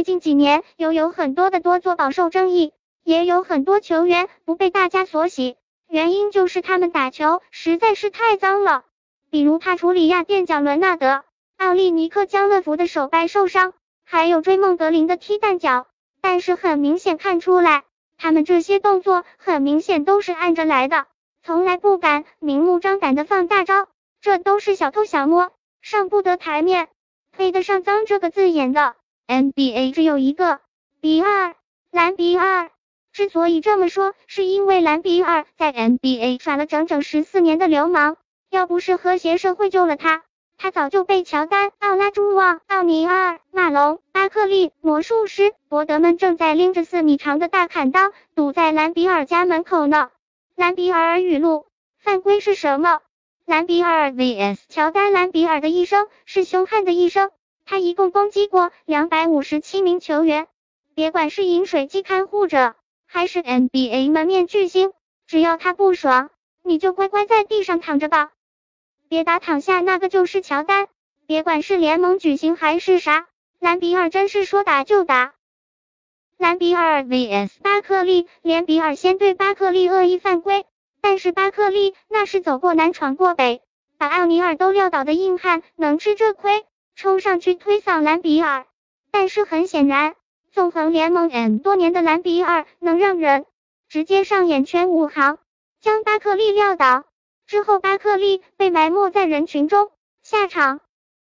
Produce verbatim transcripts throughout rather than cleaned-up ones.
最近几年又有很多的多座饱受争议，也有很多球员不被大家所喜，原因就是他们打球实在是太脏了。比如帕楚里亚垫脚伦纳德、奥利尼克江勒福的手掰受伤，还有追梦格林的踢蛋脚，但是很明显看出来，他们这些动作很明显都是按着来的，从来不敢明目张胆的放大招，这都是小偷小摸，上不得台面，配得上脏这个字眼的 N B A 只有一个比尔，兰比尔。之所以这么说，是因为兰比尔在 N B A 耍了整整十四年的流氓，要不是和谐社会救了他，他早就被乔丹、奥拉朱旺、奥尼尔、马龙、巴克利、魔术师、伯德们正在拎着四米长的大砍刀堵在兰比尔家门口呢。兰比尔语录：犯规是什么？兰比尔 V S 乔丹。兰比尔的一生是凶悍的一生，他一共攻击过两百五十七名球员，别管是饮水机看护者，还是 N B A 门面巨星，只要他不爽，你就乖乖在地上躺着吧。别打躺下那个就是乔丹，别管是联盟举行还是啥，兰比尔真是说打就打。兰比尔 V S 巴克利。连比尔先对巴克利恶意犯规，但是巴克利那是走过南闯过北，把奥尼尔都撂倒的硬汉，能吃这亏，冲上去推搡兰比尔。但是很显然，纵横联盟 N 多年的兰比尔能让人直接上演全武行，将巴克利撂倒。之后巴克利被埋没在人群中，下场。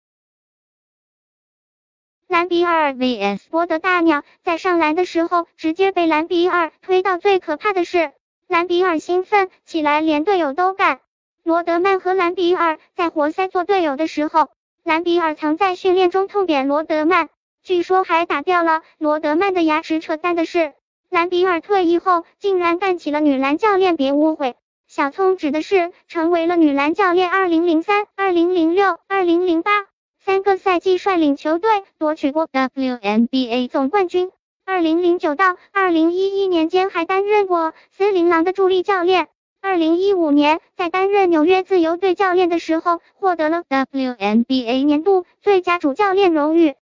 兰比尔 V S 博德大鸟。在上篮的时候直接被兰比尔推到，最可怕的是兰比尔兴奋起来连队友都干。罗德曼和兰比尔在活塞做队友的时候，兰比尔曾在训练中痛扁罗德曼，据说还打掉了罗德曼的牙齿。扯淡的是，兰比尔退役后竟然干起了女篮教练，别误会，小聪指的是成为了女篮教练。二零零三、二零零六、二零零八三个赛季率领球队夺取过 W N B A 总冠军。二零零九到二零一一年间还担任过森林狼的助力教练。二零一五年在担任纽约自由队教练的时候，获得了 W N B A 年度最佳主教练荣誉。